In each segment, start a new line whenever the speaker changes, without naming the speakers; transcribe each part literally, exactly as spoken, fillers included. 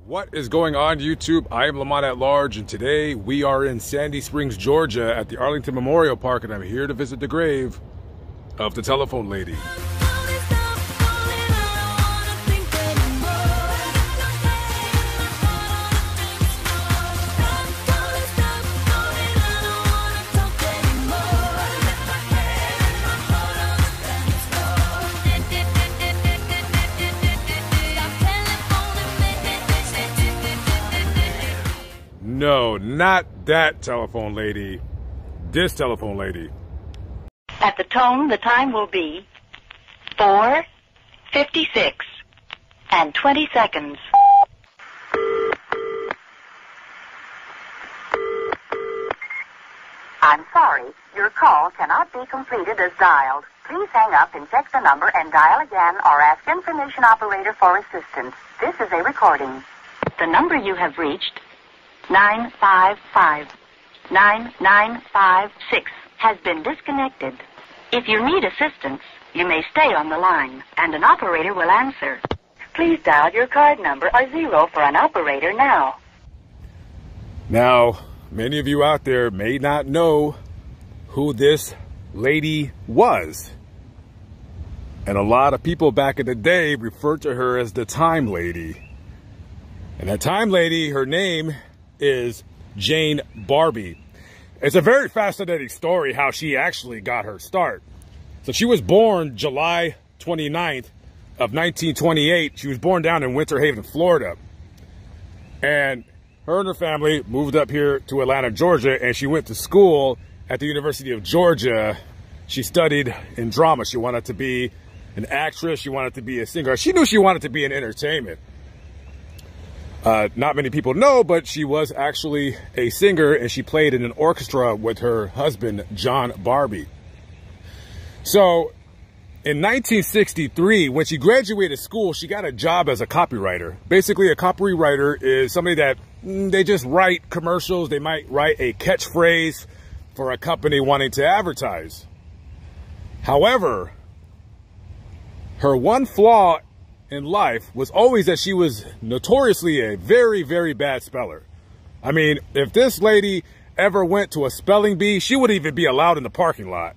What is going on, YouTube? I am Lamont at large, and today we are in Sandy Springs, Georgia at the Arlington Memorial Park, and I'm here to visit the grave of the telephone lady. No, not that telephone lady. This telephone lady.
At the tone, the time will be four fifty-six and twenty seconds. I'm sorry, your call cannot be completed as dialed. Please hang up and check the number and dial again or ask information operator for assistance. This is a recording. The number you have reached, nine five five, nine nine five six, has been disconnected. If you need assistance, you may stay on the line, and an operator will answer. Please dial your card number or zero for an operator now.
Now, many of you out there may not know who this lady was. And a lot of people back in the day referred to her as the Time Lady. And that Time Lady, her name is Jane Barbe. It's a very fascinating story how she actually got her start. So she was born July twenty-ninth of nineteen twenty-eight. She was born down in Winter Haven, Florida. And her and her family moved up here to Atlanta, Georgia, and she went to school at the University of Georgia. She studied in drama. She wanted to be an actress. She wanted to be a singer. She knew she wanted to be in entertainment. Uh, not many people know, but she was actually a singer, and she played in an orchestra with her husband, Jane Barbe. So in nineteen sixty-three, when she graduated school, she got a job as a copywriter. Basically, a copywriter is somebody that mm, they just write commercials. They might write a catchphrase for a company wanting to advertise. However, her one flaw in life was always that she was notoriously a very, very bad speller. I mean, if this lady ever went to a spelling bee, she wouldn't even be allowed in the parking lot.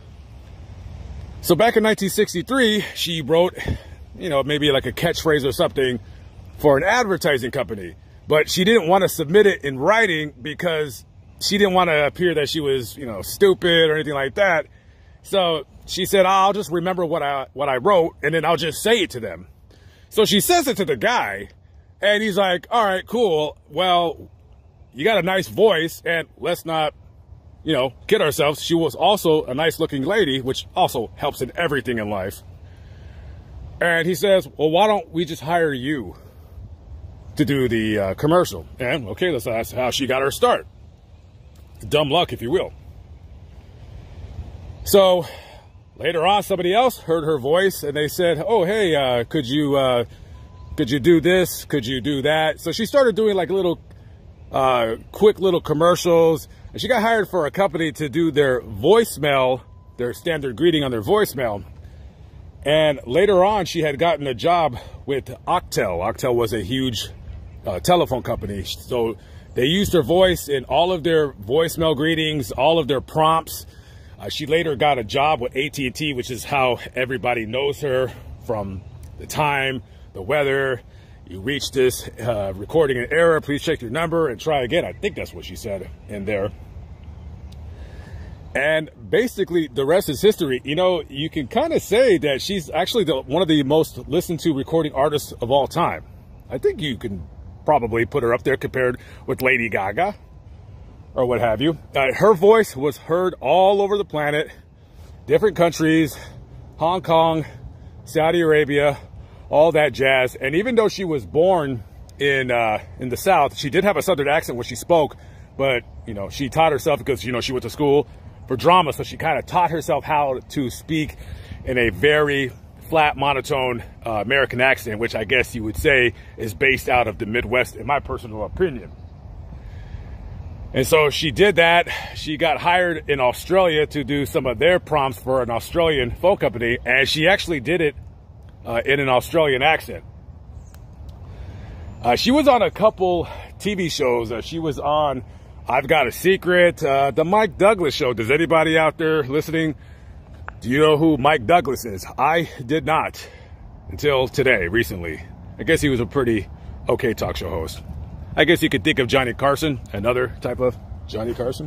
So back in nineteen sixty-three, she wrote, you know, maybe like a catchphrase or something for an advertising company. But she didn't want to submit it in writing because she didn't want to appear that she was, you know, stupid or anything like that. So she said, I'll just remember what I, what I wrote, and then I'll just say it to them. So she says it to the guy, and he's like, all right, cool. Well, you got a nice voice, and let's not, you know, kid ourselves. She was also a nice looking lady, which also helps in everything in life. And he says, well, why don't we just hire you to do the uh, commercial? And okay, that's, that's how she got her start. Dumb luck, if you will. So later on, somebody else heard her voice, and they said, oh, hey, uh, could you uh, could you do this? Could you do that? So she started doing like little uh, quick little commercials, and she got hired for a company to do their voicemail, their standard greeting on their voicemail. And later on, she had gotten a job with Octel. Octel was a huge uh, telephone company. So they used her voice in all of their voicemail greetings, all of their prompts. Uh, she later got a job with A T and T, which is how everybody knows her from the time, the weather. You reach this uh, recording in error. Please check your number and try again. I think that's what she said in there. And basically, the rest is history. You know, you can kind of say that she's actually the, one of the most listened to recording artists of all time. I think you can probably put her up there compared with Lady Gaga or what have you. Uh, her voice was heard all over the planet, different countries, Hong Kong, Saudi Arabia, all that jazz. And even though she was born in uh, in the South, she did have a Southern accent when she spoke, but, you know, she taught herself because, you know, she went to school for drama, so she kind of taught herself how to speak in a very flat, monotone uh, American accent, which I guess you would say is based out of the Midwest, in my personal opinion. And so she did that. She got hired in Australia to do some of their prompts for an Australian phone company, and she actually did it uh, in an Australian accent. Uh, she was on a couple T V shows. Uh, she was on I've Got a Secret, uh, the Mike Douglas show. Does anybody out there listening, do you know who Mike Douglas is? I did not until today, recently. I guess he was a pretty okay talk show host. I guess you could think of Johnny Carson, another type of Johnny Carson.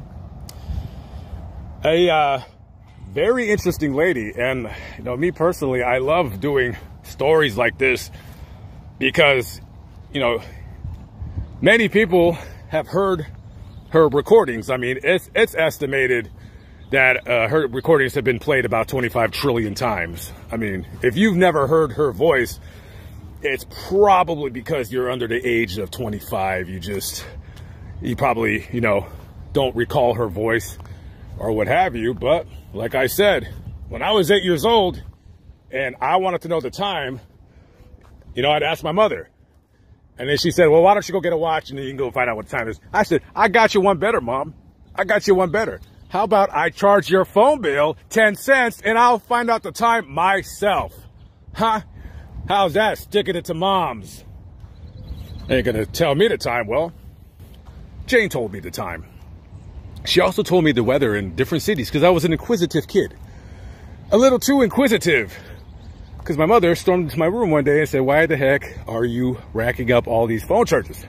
A uh, very interesting lady. And, you know, me personally, I love doing stories like this because, you know, many people have heard her recordings. I mean, it's, it's estimated that uh, her recordings have been played about twenty-five trillion times. I mean, if you've never heard her voice, it's probably because you're under the age of twenty-five. You just, you probably, you know, don't recall her voice or what have you. But like I said, when I was eight years old and I wanted to know the time, you know, I'd ask my mother. And then she said, well, why don't you go get a watch and then you can go find out what time it is. I said, I got you one better, Mom. I got you one better. How about I charge your phone bill ten cents and I'll find out the time myself? Huh? How's that? Sticking it to Moms. Ain't gonna tell me the time. Well, Jane told me the time. She also told me the weather in different cities because I was an inquisitive kid. A little too inquisitive. Because my mother stormed into my room one day and said, why the heck are you racking up all these phone charges?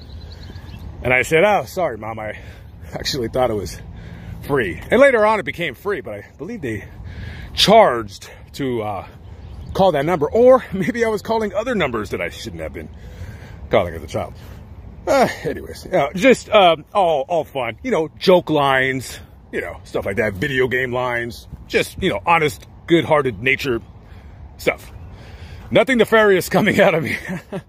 And I said, oh, sorry, Mom. I actually thought it was free. And later on, it became free. But I believe they charged to uh, call that number. Or maybe I was calling other numbers that I shouldn't have been calling as a child. Uh, anyways, uh, just uh, all, all fun. You know, joke lines, you know, stuff like that. Video game lines. Just, you know, honest, good-hearted nature stuff. Nothing nefarious coming out of me.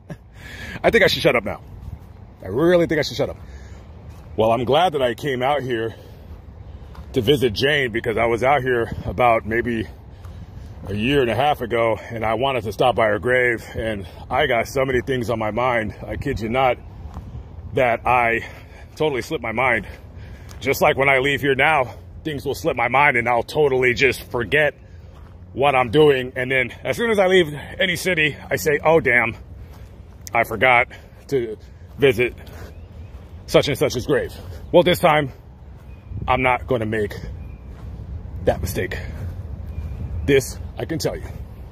I think I should shut up now. I really think I should shut up. Well, I'm glad that I came out here to visit Jane because I was out here about maybe a year and a half ago and I wanted to stop by her grave and I got so many things on my mind, I kid you not, that I totally slipped my mind. Just like when I leave here now, things will slip my mind and I'll totally just forget what I'm doing, and then as soon as I leave any city, I say, oh damn, I forgot to visit such and such's grave. Well, this time, I'm not going to make that mistake. This, I can tell you.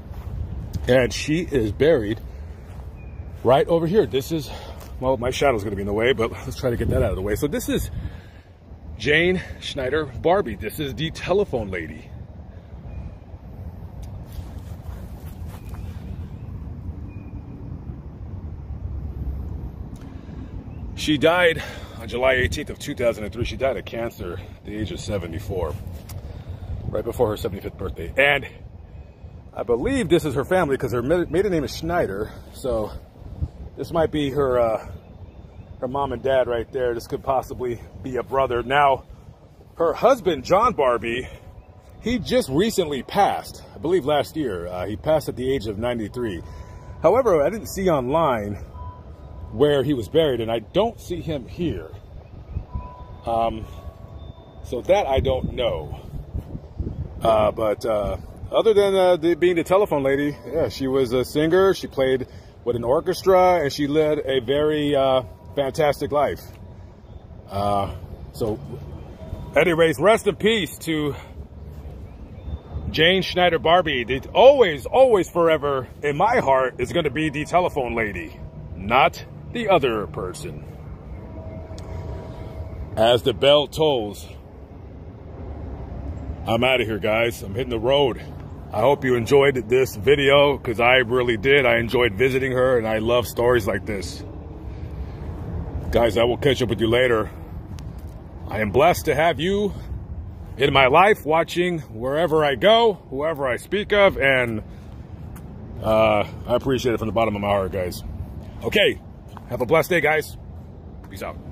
And she is buried right over here. This is, well, my shadow's going to be in the way, but let's try to get that out of the way. So this is Jane Schneider Barbe. This is the telephone lady. She died on July eighteenth of two thousand three. She died of cancer at the age of seventy-four, right before her seventy-fifth birthday. And I believe this is her family because her maiden name is Schneider. So this might be her, uh, her mom and dad right there. This could possibly be a brother. Now, her husband, John Barbe, he just recently passed, I believe last year. Uh, he passed at the age of ninety-three. However, I didn't see online where he was buried, and I don't see him here. Um, so that I don't know. Uh, but uh, other than uh, the, being the telephone lady, yeah, she was a singer. She played with an orchestra, and she led a very uh, fantastic life. Uh, so, anyways, rest in peace to Jane Schneider Barbe. The, always, always, forever in my heart is going to be the telephone lady, not the other person. As the bell tolls, I'm out of here, guys. I'm hitting the road. I hope you enjoyed this video because I really did. I enjoyed visiting her and I love stories like this. Guys, I will catch up with you later. I am blessed to have you in my life, watching wherever I go, whoever I speak of, and uh, I appreciate it from the bottom of my heart, guys. Okay. Have a blessed day, guys. Peace out.